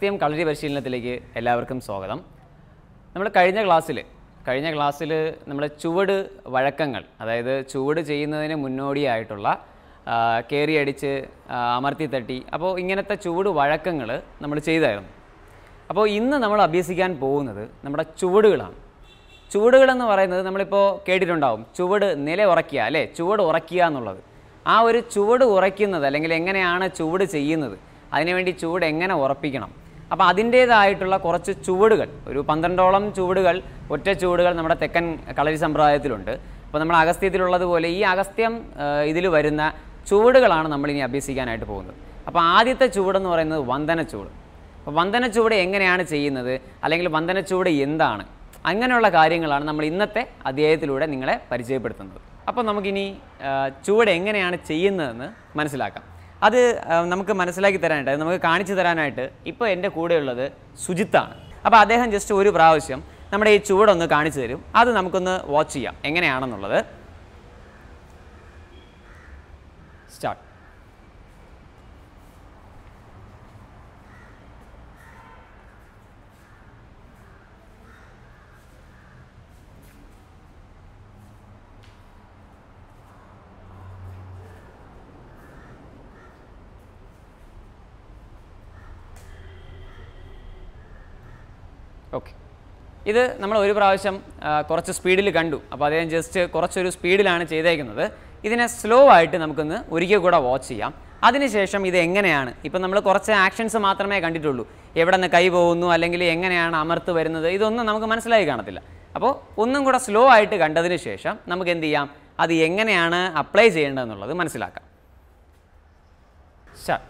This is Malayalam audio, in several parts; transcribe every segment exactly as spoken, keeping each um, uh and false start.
അഗസ്ത്യം കളരി പരിശീലനത്തിലേക്ക് എല്ലാവർക്കും സ്വാഗതം. നമ്മൾ കഴിഞ്ഞ ക്ലാസ്സിൽ കഴിഞ്ഞ ക്ലാസ്സിൽ നമ്മൾ ചുവട് വഴക്കങ്ങൾ, അതായത് ചുവട് ചെയ്യുന്നതിന് മുന്നോടിയായിട്ടുള്ള കയറി അടിച്ച് അമർത്തി തട്ടി, അപ്പോൾ ഇങ്ങനത്തെ ചുവട് വഴക്കങ്ങൾ നമ്മൾ ചെയ്തായിരുന്നു. അപ്പോൾ ഇന്ന് നമ്മൾ അഭ്യസിക്കാൻ പോകുന്നത് നമ്മുടെ ചുവടുകളാണ്. ചുവടുകളെന്ന് പറയുന്നത് നമ്മളിപ്പോൾ കേട്ടിട്ടുണ്ടാവും, ചുവട് നില ഉറക്കുക അല്ലേ, ചുവട് ഉറക്കുക എന്നുള്ളത്. ആ ഒരു ചുവട് ഉറയ്ക്കുന്നത് അല്ലെങ്കിൽ എങ്ങനെയാണ് ചുവട് ചെയ്യുന്നത്, അതിനുവേണ്ടി ചുവട് എങ്ങനെ ഉറപ്പിക്കണം, അപ്പോൾ അതിൻ്റേതായിട്ടുള്ള കുറച്ച് ചുവടുകൾ, ഒരു പന്ത്രണ്ടോളം ചുവടുകൾ, ഒറ്റ ചുവടുകൾ നമ്മുടെ തെക്കൻ കളരി സമ്പ്രദായത്തിലുണ്ട്. അപ്പോൾ നമ്മൾ അഗസ്ത്യത്തിലുള്ളതുപോലെ ഈ അഗസ്ത്യം ഇതിൽ വരുന്ന ചുവടുകളാണ് നമ്മളിനി അഭ്യസിക്കാനായിട്ട് പോകുന്നത്. അപ്പോൾ ആദ്യത്തെ ചുവടെന്ന് പറയുന്നത് വന്ദന ചുവട്. അപ്പോൾ വന്ദന ചുവട് എങ്ങനെയാണ് ചെയ്യുന്നത്, അല്ലെങ്കിൽ വന്ദന ചുവട് എന്താണ്, അങ്ങനെയുള്ള കാര്യങ്ങളാണ് നമ്മൾ ഇന്നത്തെ അധ്യായത്തിലൂടെ നിങ്ങളെ പരിചയപ്പെടുത്തുന്നത്. അപ്പോൾ നമുക്കിനി ചുവട് എങ്ങനെയാണ് ചെയ്യുന്നതെന്ന് മനസ്സിലാക്കാം. അത് നമുക്ക് മനസ്സിലാക്കി തരാനായിട്ട്, നമുക്ക് കാണിച്ചു തരാനായിട്ട് ഇപ്പോൾ എൻ്റെ കൂടെയുള്ളത് സുജിത്താണ്. അപ്പോൾ അദ്ദേഹം ജസ്റ്റ് ഒരു പ്രാവശ്യം നമ്മുടെ ഈ ചുവടൊന്ന് കാണിച്ചു തരും. അത് നമുക്കൊന്ന് വാച്ച് ചെയ്യാം എങ്ങനെയാണെന്നുള്ളത്. സ്റ്റാർട്ട്. ഓക്കെ, ഇത് നമ്മൾ ഒരു പ്രാവശ്യം കുറച്ച് സ്പീഡിൽ കണ്ടു. അപ്പോൾ അദ്ദേഹം ജസ്റ്റ് കുറച്ചൊരു സ്പീഡിലാണ് ചെയ്തേക്കുന്നത്. ഇതിനെ സ്ലോ ആയിട്ട് നമുക്കൊന്ന് ഒരിക്കൽ കൂടെ വാച്ച് ചെയ്യാം. അതിനുശേഷം ഇത് എങ്ങനെയാണ്, ഇപ്പം നമ്മൾ കുറച്ച് ആക്ഷൻസ് മാത്രമേ കണ്ടിട്ടുള്ളൂ, എവിടെ നിന്ന് കൈ പോകുന്നു അല്ലെങ്കിൽ എങ്ങനെയാണ് അമർത്ത് വരുന്നത്, ഇതൊന്നും നമുക്ക് മനസ്സിലായി കാണത്തില്ല. അപ്പോൾ ഒന്നും കൂടെ സ്ലോ ആയിട്ട് കണ്ടതിന് ശേഷം നമുക്ക് എന്ത് ചെയ്യാം, അത് എങ്ങനെയാണ് അപ്ലൈ ചെയ്യേണ്ടതെന്നുള്ളത് മനസ്സിലാക്കാം. സ്റ്റാർട്ട്.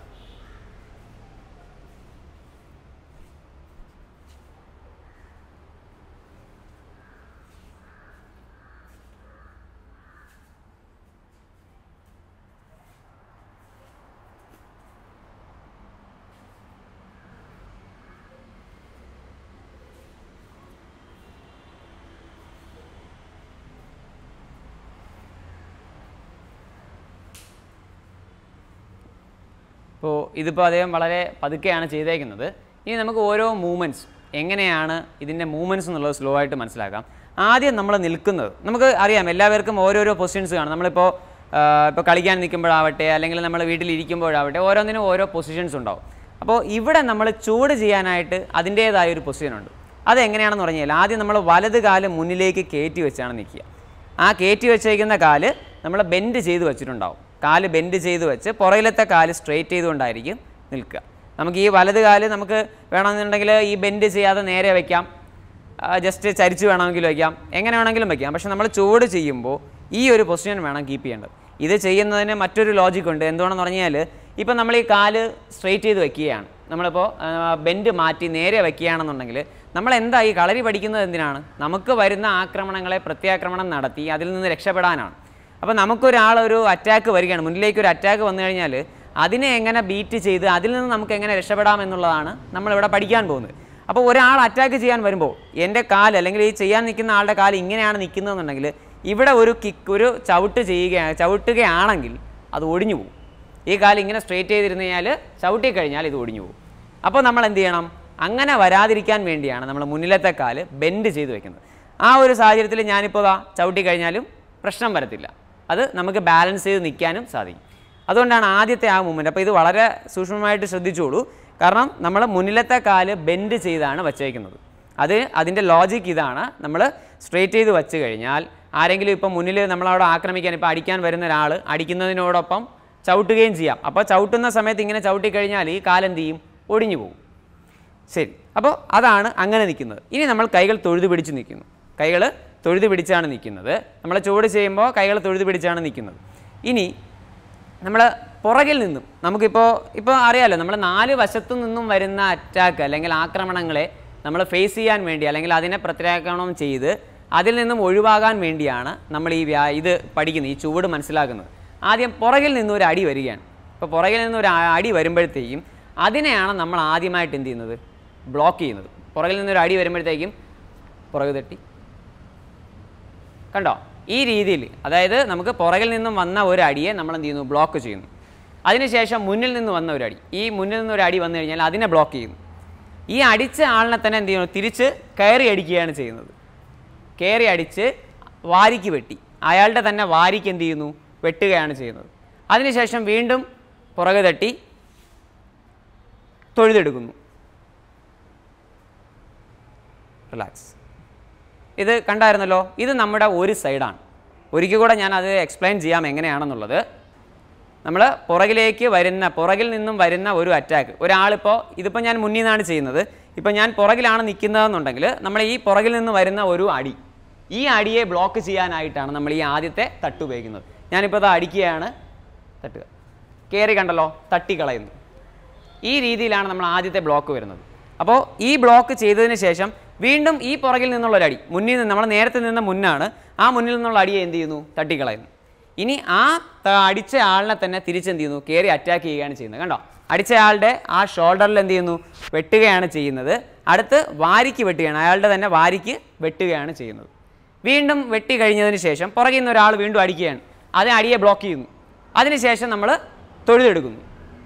അപ്പോൾ ഇതിപ്പോൾ അദ്ദേഹം വളരെ പതുക്കെയാണ് ചെയ്തേക്കുന്നത്. ഇനി നമുക്ക് ഓരോ മൂവ്മെൻറ്റ്സ് എങ്ങനെയാണ് ഇതിൻ്റെ മൂവ്മെൻറ്റ്സ് എന്നുള്ളത് സ്ലോ ആയിട്ട് മനസ്സിലാക്കാം. ആദ്യം നമ്മൾ നിൽക്കുന്നത്, നമുക്ക് അറിയാം എല്ലാവർക്കും ഓരോരോ പൊസിഷൻസ് കാണും. നമ്മളിപ്പോൾ ഇപ്പോൾ കളിക്കാൻ നിൽക്കുമ്പോഴാവട്ടെ അല്ലെങ്കിൽ നമ്മൾ വീട്ടിലിരിക്കുമ്പോഴാവട്ടെ ഓരോന്നിനും ഓരോ പൊസിഷൻസ് ഉണ്ടാവും. അപ്പോൾ ഇവിടെ നമ്മൾ ചുവട് ചെയ്യാനായിട്ട് അതിൻ്റേതായൊരു പൊസിഷനുണ്ട്. അതെങ്ങനെയാണെന്ന് പറഞ്ഞാൽ ആദ്യം നമ്മൾ വലത് കാല് മുന്നിലേക്ക് കയറ്റി വെച്ചാണ് നിൽക്കുക. ആ കയറ്റി വെച്ചേക്കുന്ന കാല് നമ്മൾ ബെൻഡ് ചെയ്ത് വെച്ചിട്ടുണ്ടാവും. കാല് ബെൻഡ് ചെയ്ത് വെച്ച് പുറകിലത്തെ കാല് സ്ട്രെയിറ്റ് ചെയ്തുകൊണ്ടായിരിക്കും നിൽക്കുക. നമുക്ക് ഈ വലത് കാല് നമുക്ക് വേണമെന്നുണ്ടെങ്കിൽ ഈ ബെൻഡ് ചെയ്യാതെ നേരെ വയ്ക്കാം, ജസ്റ്റ് ചരിച്ച് വേണമെങ്കിലും വയ്ക്കാം, എങ്ങനെ വേണമെങ്കിലും വയ്ക്കാം. പക്ഷെ നമ്മൾ ചുവട് ചെയ്യുമ്പോൾ ഈ ഒരു പൊസിഷൻ വേണം കീപ്പ് ചെയ്യേണ്ടത്. ഇത് ചെയ്യുന്നതിന് മറ്റൊരു ലോജിക് ഉണ്ട്. എന്തുകൊണ്ടെന്ന് പറഞ്ഞാൽ ഇപ്പം നമ്മൾ ഈ കാല് സ്ട്രെയിറ്റ് ചെയ്ത് വയ്ക്കുകയാണ്, നമ്മളിപ്പോൾ ബെൻഡ് മാറ്റി നേരെ വയ്ക്കുകയാണെന്നുണ്ടെങ്കിൽ നമ്മൾ എന്താ ഈ കളരി പഠിക്കുന്നത് എന്തിനാണ്, നമുക്ക് വരുന്ന ആക്രമണങ്ങളെ പ്രത്യാക്രമണം നടത്തി അതിൽ നിന്ന് രക്ഷപ്പെടാനാണ്. അപ്പോൾ നമുക്കൊരാളൊരു അറ്റാക്ക് വരികയാണ്, മുന്നിലേക്ക് ഒരു അറ്റാക്ക് വന്നു കഴിഞ്ഞാൽ അതിനെ എങ്ങനെ ബീറ്റ് ചെയ്ത് അതിൽ നിന്ന് നമുക്ക് എങ്ങനെ രക്ഷപ്പെടാം എന്നുള്ളതാണ് നമ്മളിവിടെ പഠിക്കാൻ പോകുന്നത്. അപ്പോൾ ഒരാൾ അറ്റാക്ക് ചെയ്യാൻ വരുമ്പോൾ എൻ്റെ കാല് അല്ലെങ്കിൽ ഈ ചെയ്യാൻ നിൽക്കുന്ന ആളുടെ കാല് ഇങ്ങനെയാണ് നിൽക്കുന്നതെന്നുണ്ടെങ്കിൽ ഇവിടെ ഒരു കിക്ക്, ഒരു ചവിട്ട് ചെയ്യുക ചവിട്ടുകയാണെങ്കിൽ അത് ഒടിഞ്ഞു പോകും. ഈ കാല് ഇങ്ങനെ സ്ട്രെയിറ്റ് ചെയ്തിരുന്നു കഴിഞ്ഞാൽ ചവിട്ടി കഴിഞ്ഞാൽ ഇത് ഒടിഞ്ഞു പോകും. അപ്പോൾ നമ്മൾ എന്ത് ചെയ്യണം, അങ്ങനെ വരാതിരിക്കാൻ വേണ്ടിയാണ് നമ്മൾ മുന്നിലത്തെ കാല് ബെൻഡ് ചെയ്ത് വെക്കുന്നത്. ആ ഒരു സാഹചര്യത്തിൽ ഞാനിപ്പോൾ ദാ ചവിട്ടി കഴിഞ്ഞാലും പ്രശ്നം വരത്തില്ല, അത് നമുക്ക് ബാലൻസ് ചെയ്ത് നിൽക്കാനും സാധിക്കും. അതുകൊണ്ടാണ് ആദ്യത്തെ ആ മൂവ്മെൻറ്റ്. അപ്പോൾ ഇത് വളരെ സൂക്ഷ്മമായിട്ട് ശ്രദ്ധിച്ചോളൂ, കാരണം നമ്മൾ മുന്നിലത്തെ കാല് ബെൻഡ് ചെയ്താണ് വച്ചേക്കുന്നത്. അത് അതിൻ്റെ ലോജിക്ക് ഇതാണ്. നമ്മൾ സ്ട്രെയിറ്റ് ചെയ്ത് വെച്ച് കഴിഞ്ഞാൽ ആരെങ്കിലും ഇപ്പം മുന്നിൽ നമ്മളവിടെ ആക്രമിക്കാൻ, ഇപ്പോൾ അടിക്കാൻ വരുന്ന ഒരാൾ അടിക്കുന്നതിനോടൊപ്പം ചവിട്ടുകയും ചെയ്യാം. അപ്പോൾ ചവിട്ടുന്ന സമയത്ത് ഇങ്ങനെ ചവിട്ടിക്കഴിഞ്ഞാൽ ഈ കാലെന്ത് ചെയ്യും, ഒടിഞ്ഞു പോകും. ശരി, അപ്പോൾ അതാണ് അങ്ങനെ നിൽക്കുന്നത്. ഇനി നമ്മൾ കൈകൾ തൊഴുതു പിടിച്ച് നിൽക്കുന്നു. കൈകൾ തൊഴുതു പിടിച്ചാണ് നിൽക്കുന്നത്. നമ്മൾ ചുവട് ചെയ്യുമ്പോൾ കൈകൾ തൊഴുതു പിടിച്ചാണ് നിൽക്കുന്നത്. ഇനി നമ്മൾ പുറകിൽ നിന്നും, നമുക്കിപ്പോൾ ഇപ്പോൾ അറിയാമല്ലോ, നമ്മൾ നാല് വശത്തു നിന്നും വരുന്ന അറ്റാക്ക് അല്ലെങ്കിൽ ആക്രമണങ്ങളെ നമ്മൾ ഫേസ് ചെയ്യാൻ വേണ്ടി അല്ലെങ്കിൽ അതിനെ പ്രത്യാക്രമണം ചെയ്ത് അതിൽ നിന്നും ഒഴിവാകാൻ വേണ്ടിയാണ് നമ്മൾ ഈ വ്യാ ഇത് പഠിക്കുന്നത്, ഈ ചുവട് മനസ്സിലാക്കുന്നത്. ആദ്യം പുറകിൽ നിന്നും ഒരു അടി വരികയാണ്. ഇപ്പോൾ പുറകിൽ നിന്നും ഒരു അടി വരുമ്പോഴത്തേക്കും അതിനെയാണ് നമ്മൾ ആദ്യമായിട്ട് എന്ത് ചെയ്യുന്നത്, ബ്ലോക്ക് ചെയ്യുന്നത്. പുറകിൽ നിന്നൊരു അടി വരുമ്പോഴത്തേക്കും പുറകു തട്ടി, കണ്ടോ, ഈ രീതിയിൽ, അതായത് നമുക്ക് പുറകിൽ നിന്നും വന്ന ഒരു അടിയെ നമ്മൾ എന്ത് ചെയ്യുന്നു, ബ്ലോക്ക് ചെയ്യുന്നു. അതിനുശേഷം മുന്നിൽ നിന്ന് വന്ന ഒരു അടി, ഈ മുന്നിൽ നിന്ന് ഒരു അടി വന്നു കഴിഞ്ഞാൽ അതിനെ ബ്ലോക്ക് ചെയ്യുന്നു. ഈ അടിച്ച ആളിനെ തന്നെ എന്ത് ചെയ്യുന്നു, തിരിച്ച് കയറി അടിക്കുകയാണ് ചെയ്യുന്നത്. കയറി അടിച്ച് വാരിക്ക് വെട്ടി, അയാളുടെ തന്നെ വാരിക്ക് എന്ത് ചെയ്യുന്നു, വെട്ടുകയാണ് ചെയ്യുന്നത്. അതിനുശേഷം വീണ്ടും പുറകെ തട്ടി തൊഴുതെടുക്കുന്നു. റിലാക്സ്. ഇത് കണ്ടായിരുന്നല്ലോ, ഇത് നമ്മുടെ ഒരു സൈഡാണ്. ഒരിക്കൽ കൂടെ ഞാൻ അത് എക്സ്പ്ലെയിൻ ചെയ്യാം എങ്ങനെയാണെന്നുള്ളത്. നമ്മൾ പുറകിലേക്ക് വരുന്ന, പുറകിൽ നിന്നും വരുന്ന ഒരു അറ്റാക്ക്, ഒരാളിപ്പോൾ ഇതിപ്പോൾ ഞാൻ മുന്നിൽ നിന്നാണ് ചെയ്യുന്നത്, ഇപ്പോൾ ഞാൻ പുറകിലാണ് നിൽക്കുന്നതെന്നുണ്ടെങ്കിൽ നമ്മൾ ഈ പുറകിൽ നിന്ന് വരുന്ന ഒരു അടി, ഈ അടിയെ ബ്ലോക്ക് ചെയ്യാനായിട്ടാണ് നമ്മൾ ഈ ആദ്യത്തെ തട്ട് ഉപയോഗിക്കുന്നത്. ഞാനിപ്പോൾ അത് അടിക്കുകയാണ്, തട്ടുക, കയറി കണ്ടല്ലോ, തട്ടിക്കളയുന്നു. ഈ രീതിയിലാണ് നമ്മൾ ആദ്യത്തെ ബ്ലോക്ക് വരുന്നത്. അപ്പോൾ ഈ ബ്ലോക്ക് ചെയ്തതിന് ശേഷം വീണ്ടും ഈ പുറകിൽ നിന്നുള്ളൊരടി, മുന്നിൽ നിന്ന് നമ്മൾ നേരത്തെ നിന്ന മുന്നാണ്, ആ മുന്നിൽ നിന്നുള്ള അടിയെ എന്ത് ചെയ്യുന്നു, തട്ടിക്കളയുന്നു. ഇനി ആ അടിച്ച ആളിനെ തന്നെ തിരിച്ചെന്ത് ചെയ്യുന്നു, കയറി അറ്റാക്ക് ചെയ്യുകയാണ് ചെയ്യുന്നത്. കണ്ടോ, അടിച്ച ആളുടെ ആ ഷോൾഡറിൽ എന്ത് ചെയ്യുന്നു, വെട്ടുകയാണ് ചെയ്യുന്നത്. അടുത്ത് വാരിക്ക് വെട്ടുകയാണ്, അയാളുടെ തന്നെ വാരിക്ക് വെട്ടുകയാണ് ചെയ്യുന്നത്. വീണ്ടും വെട്ടി കഴിഞ്ഞതിന് ശേഷം പുറകിൽ നിന്ന് ഒരാൾ വീണ്ടും അടിക്കുകയാണ്, അത് അടിയെ ബ്ലോക്ക് ചെയ്യുന്നു. അതിനുശേഷം നമ്മൾ തൊഴുതെടുക്കുന്നു.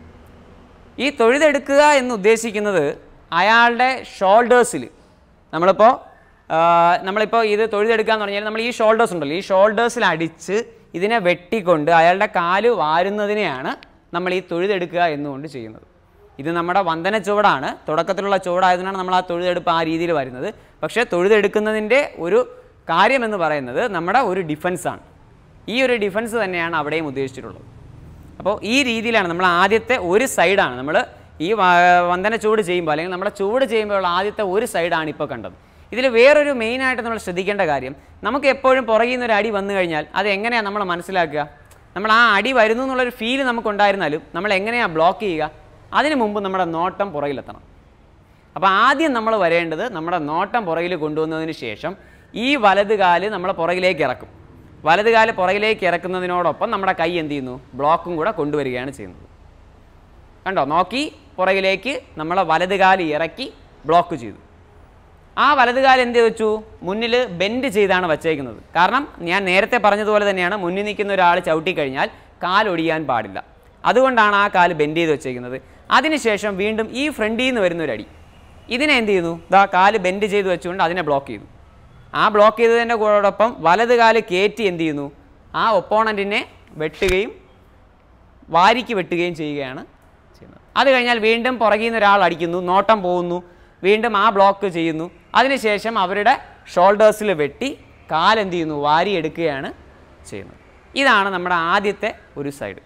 ഈ തൊഴുതെടുക്കുക എന്ന് ഉദ്ദേശിക്കുന്നത് അയാളുടെ ഷോൾഡേഴ്സിൽ, നമ്മളിപ്പോൾ നമ്മളിപ്പോൾ ഇത് തൊഴുതെടുക്കുക എന്ന് പറഞ്ഞാൽ നമ്മൾ ഈ ഷോൾഡേഴ്സ് ഉണ്ടല്ലോ, ഈ ഷോൾഡേഴ്സിൽ അടിച്ച് ഇതിനെ വെട്ടിക്കൊണ്ട് അയാളുടെ കാല് വാരുന്നതിനെയാണ് നമ്മൾ ഈ തൊഴുതെടുക്കുക എന്നുകൊണ്ട് ചെയ്യുന്നത്. ഇത് നമ്മുടെ വന്ദന ചുവടാണ്, തുടക്കത്തിലുള്ള ചുവടായതുകൊണ്ടാണ് നമ്മൾ ആ തൊഴുതെടുപ്പ് ആ രീതിയിൽ വരുന്നത്. പക്ഷേ തൊഴുതെടുക്കുന്നതിൻ്റെ ഒരു കാര്യമെന്ന് പറയുന്നത് നമ്മുടെ ഒരു ഡിഫൻസാണ്. ഈ ഒരു ഡിഫൻസ് തന്നെയാണ് അവിടെയും ഉദ്ദേശിച്ചിട്ടുള്ളത്. അപ്പോൾ ഈ രീതിയിലാണ് നമ്മൾ ആദ്യത്തെ ഒരു സൈഡാണ് നമ്മൾ ഈ വന്ദന ചുവട് ചെയ്യുമ്പോൾ, അല്ലെങ്കിൽ നമ്മുടെ ചുവട് ചെയ്യുമ്പോഴുള്ള ആദ്യത്തെ ഒരു സൈഡാണ് ഇപ്പോൾ കണ്ടത്. ഇതിൽ വേറൊരു മെയിനായിട്ട് നമ്മൾ ശ്രദ്ധിക്കേണ്ട കാര്യം, നമുക്ക് എപ്പോഴും പുറകിൽ നിന്നൊരു അടി വന്നു കഴിഞ്ഞാൽ അത് എങ്ങനെയാണ് നമ്മൾ മനസ്സിലാക്കുക? നമ്മൾ ആ അടി വരുന്നു എന്നുള്ളൊരു ഫീല് നമുക്കുണ്ടായിരുന്നാലും നമ്മൾ എങ്ങനെയാണ് ബ്ലോക്ക് ചെയ്യുക? അതിന് മുമ്പ് നമ്മുടെ നോട്ടം പുറകിലെത്തണം. അപ്പോൾ ആദ്യം നമ്മൾ വരേണ്ടത് നമ്മുടെ നോട്ടം പുറകിൽ കൊണ്ടുവന്നതിന് ശേഷം ഈ വലത് കാല് നമ്മൾ പുറകിലേക്ക് ഇറക്കും. വലത് കാല് പുറകിലേക്ക് ഇറക്കുന്നതിനോടൊപ്പം നമ്മുടെ കൈ എന്ത് ചെയ്യുന്നു, ബ്ലോക്കും കൂടെ കൊണ്ടുവരികയാണ് ചെയ്യുന്നത്. കണ്ടോ, നോക്കി പുറകിലേക്ക് നമ്മളെ വലത് കാല് ഇറക്കി ബ്ലോക്ക് ചെയ്തു. ആ വലത് കാല് എന്ത് വെച്ചു, മുന്നിൽ ബെൻഡ് ചെയ്താണ് വച്ചേക്കുന്നത്. കാരണം ഞാൻ നേരത്തെ പറഞ്ഞതുപോലെ തന്നെയാണ്, മുന്നിൽ നിൽക്കുന്ന ഒരാൾ ചവിട്ടിക്കഴിഞ്ഞാൽ കാലൊടിയാൻ പാടില്ല. അതുകൊണ്ടാണ് ആ കാല് ബെൻഡ് ചെയ്ത് വെച്ചേക്കുന്നത്. അതിനുശേഷം വീണ്ടും ഈ ഫ്രണ്ടിൽ നിന്ന് വരുന്നൊരടി, ഇതിനെ എന്ത് ചെയ്യുന്നു, ഇതാ കാല് ബെൻഡ് ചെയ്ത് വെച്ചുകൊണ്ട് അതിനെ ബ്ലോക്ക് ചെയ്തു. ആ ബ്ലോക്ക് ചെയ്തതിൻ്റെ കൂടൊപ്പം വലത് കാല് കയറ്റി എന്ത് ചെയ്യുന്നു, ആ ഒപ്പോണൻറ്റിനെ വെട്ടുകയും വാരിക്ക് വെട്ടുകയും ചെയ്യുകയാണ് ചെയ്യുന്നത്. അത് കഴിഞ്ഞാൽ വീണ്ടും പുറകിൽ നിന്ന് ഒരാൾ അടിക്കുന്നു, നോട്ടം പോകുന്നു, വീണ്ടും ആ ബ്ലോക്ക് ചെയ്യുന്നു. അതിനുശേഷം അവരുടെ ഷോൾഡേഴ്സിൽ വെട്ടി കാലെന്ത് ചെയ്യുന്നു, വാരി എടുക്കുകയാണ് ചെയ്യുന്നത്. ഇതാണ് നമ്മുടെ ആദ്യത്തെ ഒരു സൈഡ്.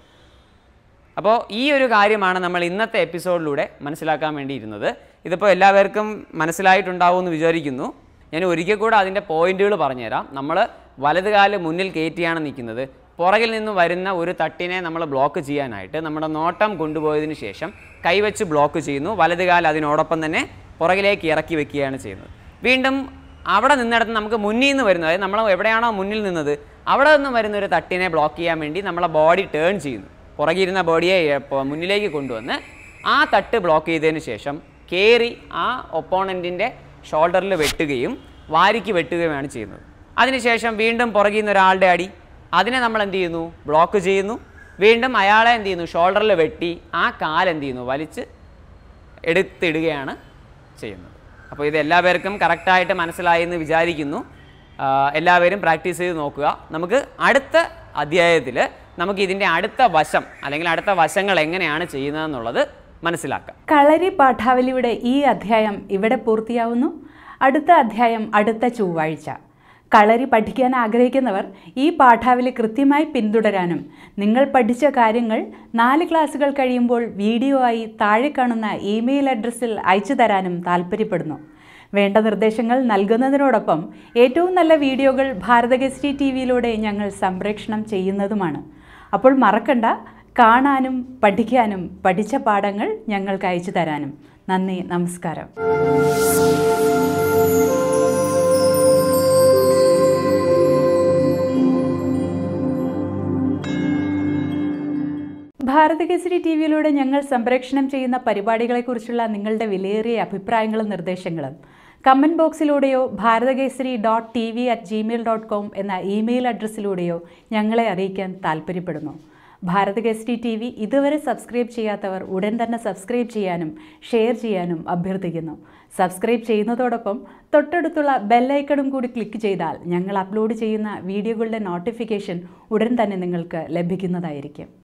അപ്പോൾ ഈ ഒരു കാര്യമാണ് നമ്മൾ ഇന്നത്തെ എപ്പിസോഡിലൂടെ മനസ്സിലാക്കാൻ വേണ്ടിയിരുന്നത്. ഇതിപ്പോൾ എല്ലാവർക്കും മനസ്സിലായിട്ടുണ്ടാവുമെന്ന് വിചാരിക്കുന്നു. ഞാൻ ഒരിക്കൽ കൂടെ അതിൻ്റെ പോയിന്റുകൾ പറഞ്ഞുതരാം. നമ്മൾ വലത് കാല് മുന്നിൽ കയറ്റിയാണ് നിൽക്കുന്നത്. പുറകിൽ നിന്ന് വരുന്ന ഒരു തട്ടിനെ നമ്മൾ ബ്ലോക്ക് ചെയ്യാനായിട്ട് നമ്മുടെ നോട്ടം കൊണ്ടുപോയതിന് ശേഷം കൈവച്ച് ബ്ലോക്ക് ചെയ്യുന്നു. വലത് കാല് അതിനോടൊപ്പം തന്നെ പുറകിലേക്ക് ഇറക്കി വെക്കുകയാണ് ചെയ്യുന്നത്. വീണ്ടും അവിടെ നിന്നിടത്ത് നമുക്ക് മുന്നിൽ നിന്ന് വരുന്നത്, അതായത് നമ്മൾ എവിടെയാണോ മുന്നിൽ നിന്നത് അവിടെ നിന്ന് വരുന്ന ഒരു തട്ടിനെ ബ്ലോക്ക് ചെയ്യാൻ വേണ്ടി നമ്മളെ ബോഡി ടേൺ ചെയ്യുന്നു. പുറകിരുന്ന ബോഡിയെ മുന്നിലേക്ക് കൊണ്ടുവന്ന് ആ തട്ട് ബ്ലോക്ക് ചെയ്തതിന് ശേഷം കയറി ആ ഒപ്പോണൻറ്റിൻ്റെ ഷോൾഡറിൽ വെട്ടുകയും വാരിക്ക് വെട്ടുകയുമാണ് ചെയ്യുന്നത്. അതിനുശേഷം വീണ്ടും പുറകിൽ നിന്ന് ഒരാളുടെ അടി, അതിനെ നമ്മൾ എന്ത് ചെയ്യുന്നു, ബ്ലോക്ക് ചെയ്യുന്നു. വീണ്ടും അയാളെ എന്ത് ചെയ്യുന്നു, ഷോൾഡറിൽ വെട്ടി ആ കാലെന്ത് ചെയ്യുന്നു, വലിച്ച് എടുത്തിടുകയാണ് ചെയ്യുന്നത്. അപ്പോൾ ഇത് എല്ലാവർക്കും കറക്റ്റായിട്ട് മനസ്സിലായി എന്ന് വിചാരിക്കുന്നു. എല്ലാവരും പ്രാക്ടീസ് ചെയ്ത് നോക്കുക. നമുക്ക് അടുത്ത അധ്യായത്തിൽ നമുക്ക് ഇതിൻ്റെ അടുത്ത വശം അല്ലെങ്കിൽ അടുത്ത വശങ്ങൾ എങ്ങനെയാണ് ചെയ്യുന്നതെന്നുള്ളത് മനസ്സിലാക്കാം. കളരി പാഠാവലിയുടെ ഈ അധ്യായം ഇവിടെ പൂർത്തിയാവുന്നു. അടുത്ത അധ്യായം അടുത്ത ചൊവ്വാഴ്ച. കളരി പഠിക്കാൻ ആഗ്രഹിക്കുന്നവർ ഈ പാഠാവലി കൃത്യമായി പിന്തുടരാനും നിങ്ങൾ പഠിച്ച കാര്യങ്ങൾ നാല് ക്ലാസ്സുകൾ കഴിയുമ്പോൾ വീഡിയോ ആയി താഴെ കാണുന്ന ഇമെയിൽ അഡ്രസ്സിൽ അയച്ചു തരാനും താൽപ്പര്യപ്പെടുന്നു. വേണ്ട നിർദ്ദേശങ്ങൾ നൽകുന്നതിനോടൊപ്പം ഏറ്റവും നല്ല വീഡിയോകൾ ഭാരതകേസരി ടി വിയിലൂടെ ഞങ്ങൾ സംപ്രേഷണം ചെയ്യുന്നതുമാണ്. അപ്പോൾ മറക്കണ്ട, കാണാനും പഠിക്കാനും പഠിച്ച പാഠങ്ങൾ ഞങ്ങൾക്ക് അയച്ചു തരാനും. നന്ദി, നമസ്കാരം. ഭാരതകേസരി ടി വിയിലൂടെ ഞങ്ങൾ സംപ്രേഷണം ചെയ്യുന്ന പരിപാടികളെക്കുറിച്ചുള്ള നിങ്ങളുടെ വിലയേറിയ അഭിപ്രായങ്ങളും നിർദ്ദേശങ്ങളും കമൻറ്റ് ബോക്സിലൂടെയോ Bharatakesari dot T V at Gmail dot com എന്ന ഇമെയിൽ അഡ്രസ്സിലൂടെയോ ഞങ്ങളെ അറിയിക്കാൻ താൽപ്പര്യപ്പെടുന്നു. ഭാരത് കേസരി ടി വി ഇതുവരെ സബ്സ്ക്രൈബ് ചെയ്യാത്തവർ ഉടൻ തന്നെ സബ്സ്ക്രൈബ് ചെയ്യാനും ഷെയർ ചെയ്യാനും അഭ്യർത്ഥിക്കുന്നു. സബ്സ്ക്രൈബ് ചെയ്യുന്നതോടൊപ്പം തൊട്ടടുത്തുള്ള ബെല്ലൈക്കണും കൂടി ക്ലിക്ക് ചെയ്താൽ ഞങ്ങൾ അപ്ലോഡ് ചെയ്യുന്ന വീഡിയോകളുടെ നോട്ടിഫിക്കേഷൻ ഉടൻ തന്നെ നിങ്ങൾക്ക് ലഭിക്കുന്നതായിരിക്കും.